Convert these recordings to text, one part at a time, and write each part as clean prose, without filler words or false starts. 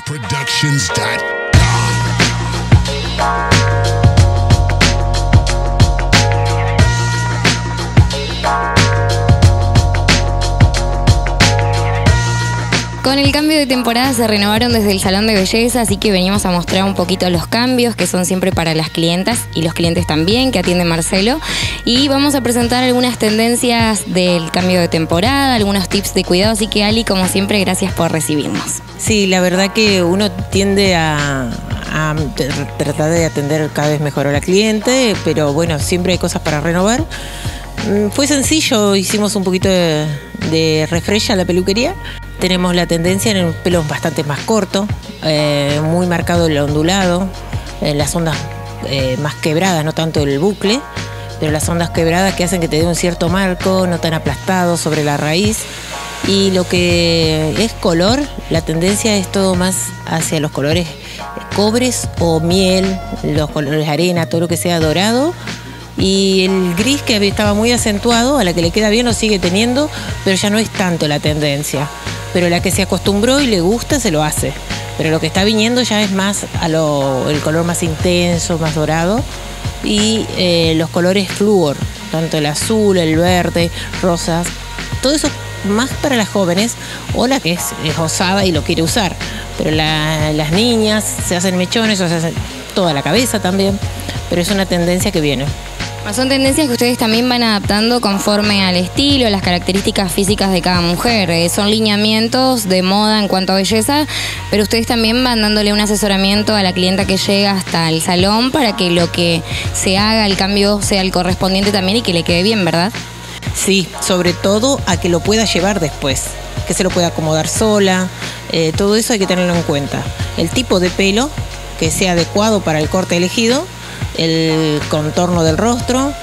SpaceProductions.com. Con el cambio de temporada se renovaron desde el salón de belleza, así que venimos a mostrar un poquito los cambios que son siempre para las clientas y los clientes también que atiende Marcelo. Y vamos a presentar algunas tendencias del cambio de temporada, algunos tips de cuidado, así que Ali, como siempre, gracias por recibirnos. Sí, la verdad que uno tiende a tratar de atender cada vez mejor a la cliente, pero bueno, siempre hay cosas para renovar. Fue sencillo, hicimos un poquito de refresh a la peluquería. Tenemos la tendencia en el pelo bastante más corto, muy marcado el ondulado, las ondas más quebradas, no tanto el bucle, pero las ondas quebradas que hacen que te dé un cierto marco, no tan aplastado sobre la raíz. Y lo que es color, la tendencia es todo más hacia los colores cobres o miel, los colores arena, todo lo que sea dorado. Y el gris que estaba muy acentuado, a la que le queda bien lo sigue teniendo, pero ya no es tanto la tendencia. Pero la que se acostumbró y le gusta se lo hace. Pero lo que está viniendo ya es más el color más intenso, más dorado. Y los colores flúor, tanto el azul, el verde, rosas. Todo eso más para las jóvenes o la que es osada y lo quiere usar. Pero las niñas se hacen mechones o se hacen toda la cabeza también. Pero es una tendencia que viene. Son tendencias que ustedes también van adaptando conforme al estilo, las características físicas de cada mujer. Son lineamientos de moda en cuanto a belleza, pero ustedes también van dándole un asesoramiento a la clienta que llega hasta el salón para que lo que se haga, el cambio, sea el correspondiente también y que le quede bien, ¿verdad? Sí, sobre todo a que lo pueda llevar después, que se lo pueda acomodar sola, todo eso hay que tenerlo en cuenta. El tipo de pelo que sea adecuado para el corte elegido, el contorno del rostro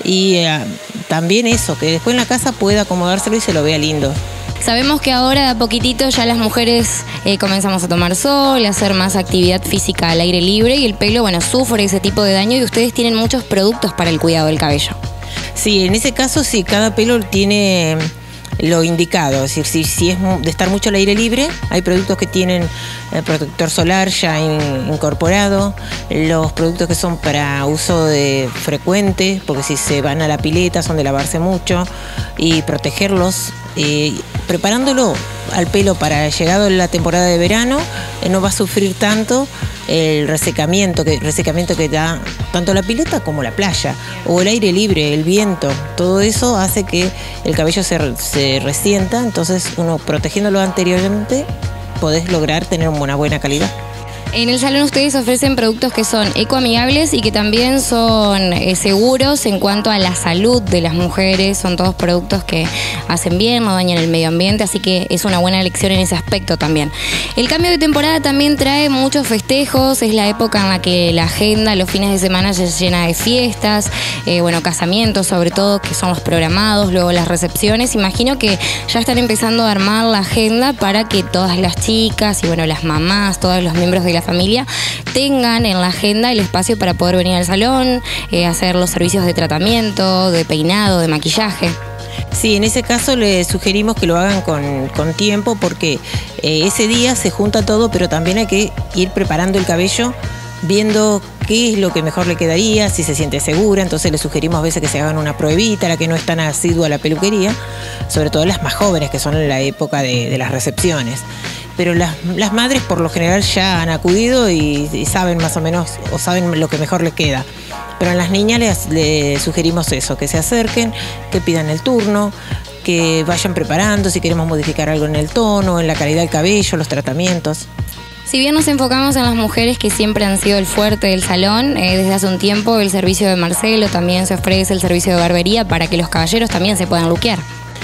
y también eso, que después en la casa pueda acomodárselo y se lo vea lindo. Sabemos que ahora de a poquitito ya las mujeres comenzamos a tomar sol, a hacer más actividad física al aire libre y el pelo, bueno, sufre ese tipo de daño y ustedes tienen muchos productos para el cuidado del cabello. Sí, en ese caso sí, cada pelo tiene lo indicado, es decir, si es de estar mucho al aire libre, hay productos que tienen protector solar ya incorporado, los productos que son para uso frecuente, porque si se van a la pileta son de lavarse mucho, y protegerlos, preparándolo al pelo para llegado la temporada de verano, no va a sufrir tanto el resecamiento que da tanto la pileta como la playa, o el aire libre, el viento, todo eso hace que el cabello se resienta, entonces uno protegiéndolo anteriormente podés lograr tener una buena calidad. En el salón ustedes ofrecen productos que son ecoamigables y que también son seguros en cuanto a la salud de las mujeres. Son todos productos que hacen bien, no dañan el medio ambiente, así que es una buena elección en ese aspecto también. El cambio de temporada también trae muchos festejos, es la época en la que la agenda, los fines de semana se llena de fiestas, casamientos sobre todo, que son los programados, luego las recepciones. Imagino que ya están empezando a armar la agenda para que todas las chicas y las mamás, todos los miembros de la familia tengan en la agenda el espacio para poder venir al salón, hacer los servicios de tratamiento, de peinado, de maquillaje. Sí, en ese caso le sugerimos que lo hagan con tiempo porque ese día se junta todo, pero también hay que ir preparando el cabello, viendo qué es lo que mejor le quedaría, si se siente segura. Entonces le sugerimos a veces que se hagan una pruebita, la que no es tan asidua a la peluquería, sobre todo las más jóvenes, que son en la época de las recepciones. Pero las madres por lo general ya han acudido y saben más o menos, o saben lo que mejor les queda. Pero a las niñas les sugerimos eso, que se acerquen, que pidan el turno, que vayan preparando si queremos modificar algo en el tono, en la calidad del cabello, los tratamientos. Si bien nos enfocamos en las mujeres que siempre han sido el fuerte del salón, desde hace un tiempo el servicio de Marcelo también se ofrece el servicio de barbería para que los caballeros también se puedan luquear.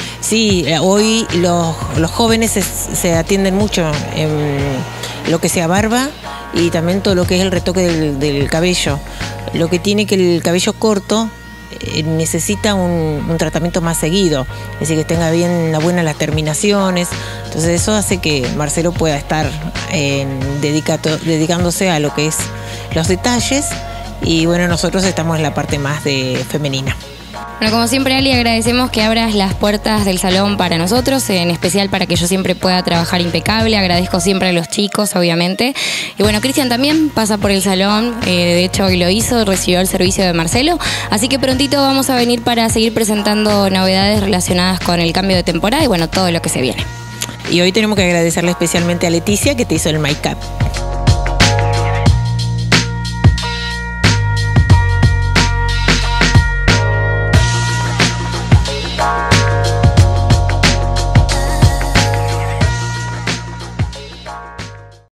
Sí, hoy los jóvenes se atienden mucho en lo que sea barba y también todo lo que es el retoque del cabello. Lo que tiene que el cabello corto necesita un tratamiento más seguido, es decir, que tenga bien buenas las terminaciones. Entonces eso hace que Marcelo pueda estar dedicándose a lo que es los detalles y nosotros estamos en la parte más femenina. Bueno, como siempre, Ali, agradecemos que abras las puertas del salón para nosotros, en especial para que yo siempre pueda trabajar impecable. Agradezco siempre a los chicos, obviamente. Y bueno, Cristian también pasa por el salón, de hecho hoy lo hizo, recibió el servicio de Marcelo. Así que prontito vamos a venir para seguir presentando novedades relacionadas con el cambio de temporada y bueno, todo lo que se viene. Y hoy tenemos que agradecerle especialmente a Leticia que te hizo el make-up.